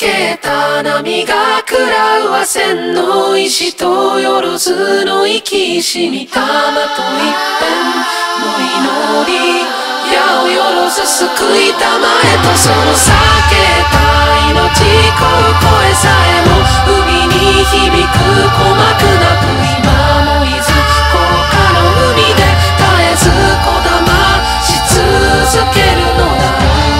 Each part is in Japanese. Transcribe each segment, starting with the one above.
けた波が食らうは千の石とよろずの生きしみたまと一片の祈り矢をよろず救いたまえとその避けた命こう声さえも海に響く鼓膜なく今も伊豆高架の海で絶えずこだまし続けるのだろう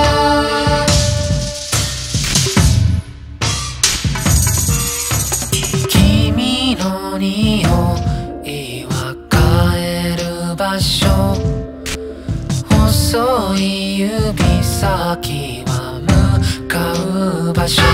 君の匂いは帰る場所細い指先は向かう場所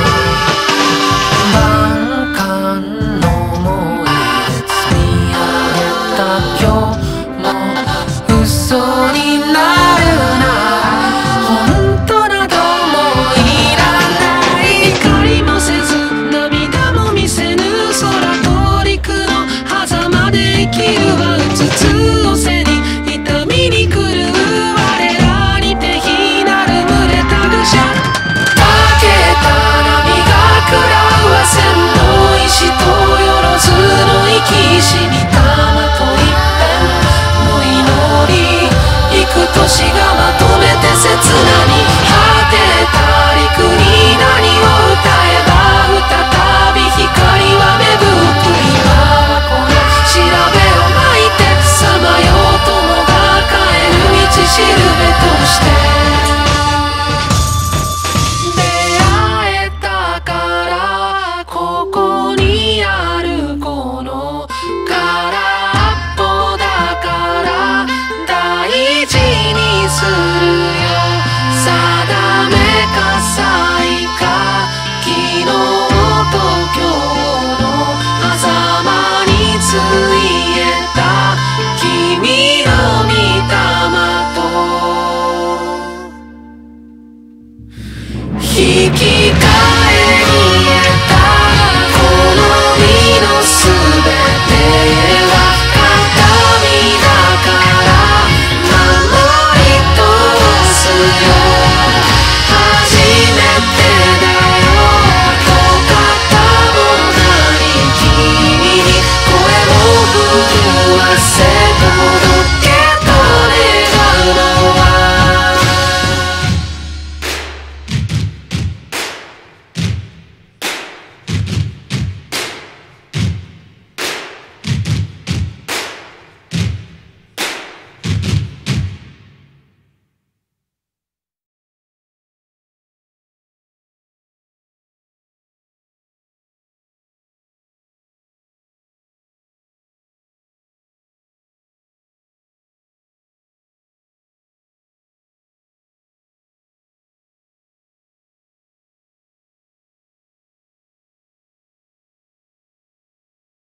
万感の思い出見上げた今日も嘘になるな本当などもいらない怒りもせず涙も見せぬ空と陸の狭間で生きるはうつつを背に痛みに狂う我らに手ひなる群れた愚者かけた波が食らうは千の石とよろずの生きしみたまと一片の祈り幾年がまとめて切なに果てた陸に何を歌えば再び光は芽吹く今はこの調べをまいてさまよう友が帰る道しるべとして出会えたからここにあるこの空っぽだから大事にするよ定めかさいか昨日